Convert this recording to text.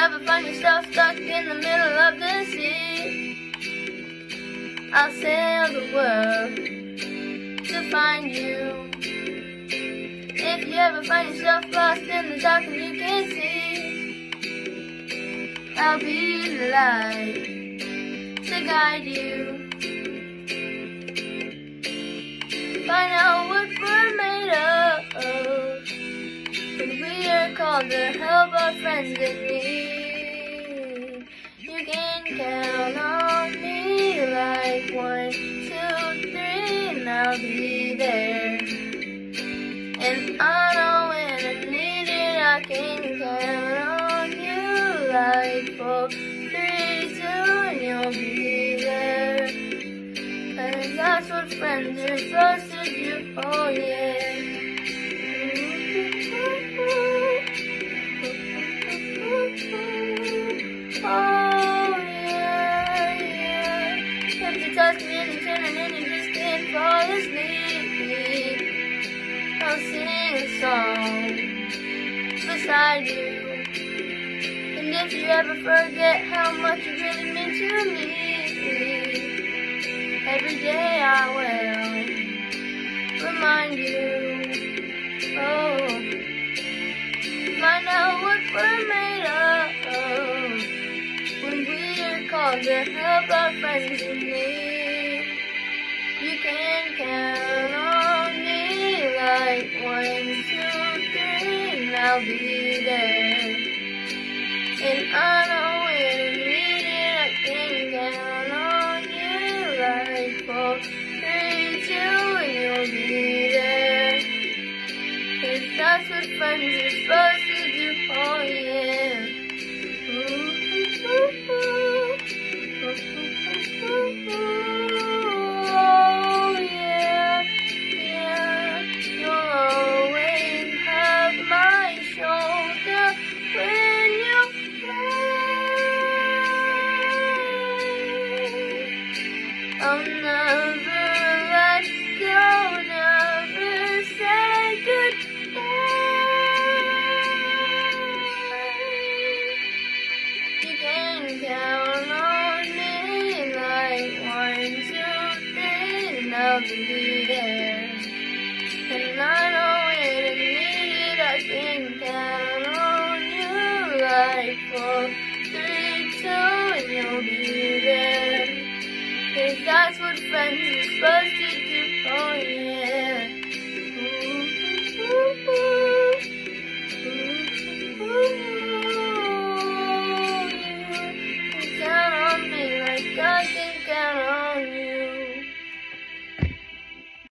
ever find yourself stuck in the middle of the sea, I'll sail the world to find you. If you ever find yourself lost in the dark and you can't see, I'll be the light to guide you. Find out what we're made of when we are called to help our friends in need. You can count on me like 1, 2, 3, and I'll be there. And I know when I need it, I can count on you like 4, 3, 2, and you'll be there. 'Cause that's what friends are supposed to do, oh yeah. Oh yeah, yeah. If you touch me and you turn and then you just can't fall asleep, I'll sing a song beside you. And if you ever forget how much you really mean to me, every day I will remind you. Oh, find out what we're made of when we are called to help our friends in need. You can count on me like 1, 2, 3, and I'll be there. And I know when I need it, I can count on you like 4, 3, 2, and you'll be there. 'Cause that's what friends are supposed to do, oh yeah. Ooh, ooh, ooh, ooh, ooh, oh yeah, yeah. You'll always have my shoulder when you cry. I'll never let go, never say goodbye. You can count on me like 1, 2, 3, and I'll be there. And I know when I need it, I can count on you like 4, 3, 2, and you'll be there. 'Cause that's what friends are supposed to do.